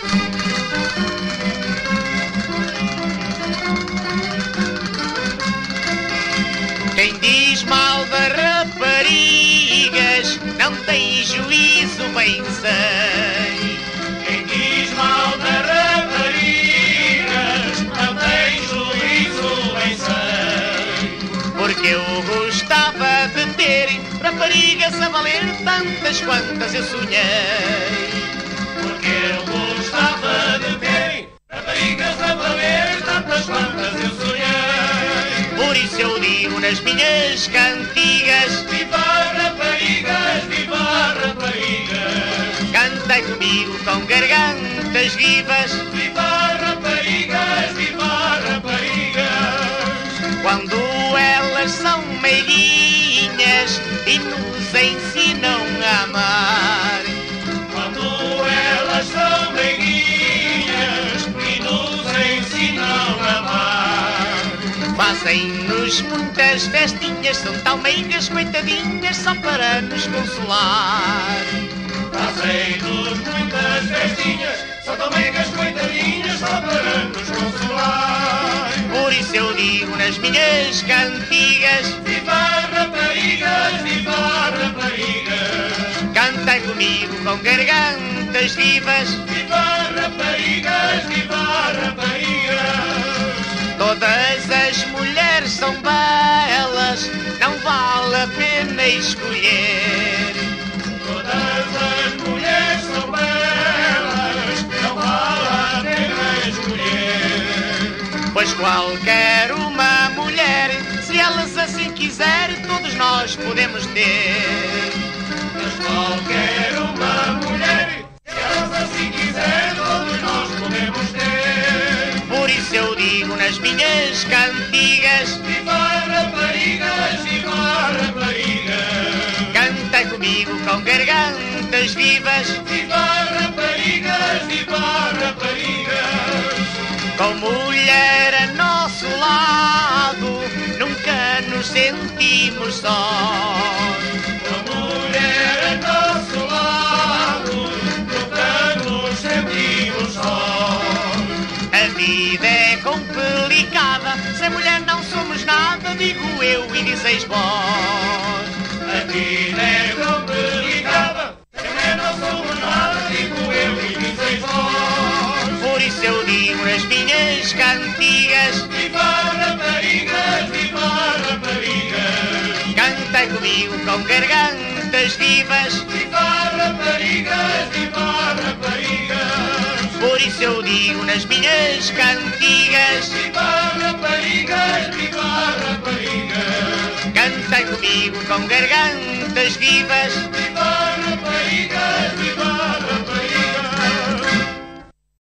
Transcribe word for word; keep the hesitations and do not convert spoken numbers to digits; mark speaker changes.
Speaker 1: Quem diz mal das raparigas não tem juízo, bem sei.
Speaker 2: Quem diz mal das raparigas não tem juízo, bem sei.
Speaker 1: Porque eu gostava de ter raparigas a valer tantas quantas eu sonhei.
Speaker 2: Porque eu gostava de ter raparigas a valer tantas quantas eu sonhei.
Speaker 1: Por isso eu digo nas minhas cantigas:
Speaker 2: viva raparigas, viva raparigas.
Speaker 1: Cantem comigo com gargantas vivas.
Speaker 2: Viva raparigas, viva raparigas.
Speaker 1: Quando elas são meiguinhas e nos ensinam a amar.
Speaker 2: Quando elas são meiguinhas e nos ensinam a amar.
Speaker 1: Fazem-nos muitas festinhas, são tão meigas, coitadinhas, só para nos consolar.
Speaker 2: Fazem-nos muitas festinhas, são tão meigas, coitadinhas, só para nos consolar.
Speaker 1: Por isso eu digo nas minhas cantigas:
Speaker 2: viva raparigas, viva raparigas.
Speaker 1: Cantem comigo com gargantas vivas.
Speaker 2: Viva raparigas, viva raparigas.
Speaker 1: Todas as mulheres são belas, não vale a pena escolher.
Speaker 2: Todas as mulheres são belas, não vale a pena escolher.
Speaker 1: Pois qualquer uma mulher, se elas assim quiser, todos nós podemos ter.
Speaker 2: Mas qualquer uma mulher, se elas assim quiser, todos nós podemos ter.
Speaker 1: Por isso eu digo nas minhas cantigas:
Speaker 2: viva raparigas, viva raparigas.
Speaker 1: Cantem comigo com gargantas vivas.
Speaker 2: Viva raparigas, viva raparigas.
Speaker 1: Com mulher a nosso lado, nunca nos sentimos sós.
Speaker 2: Com mulher a nosso lado, nunca nos sentimos sós.
Speaker 1: A vida é complicada, sem mulher não somos nada, digo eu e dizeis vós.
Speaker 2: A vida é complicada, sem mulher não somos nada, digo eu e dizeis vós.
Speaker 1: Por isso eu digo nas minhas cantigas:
Speaker 2: viva raparigas, viva raparigas.
Speaker 1: Cantem comigo com gargantas vivas.
Speaker 2: Viva raparigas, viva raparigas.
Speaker 1: Por isso eu digo nas minhas cantigas:
Speaker 2: viva raparigas, viva raparigas.
Speaker 1: Cantem comigo com gargantas vivas.
Speaker 2: Viva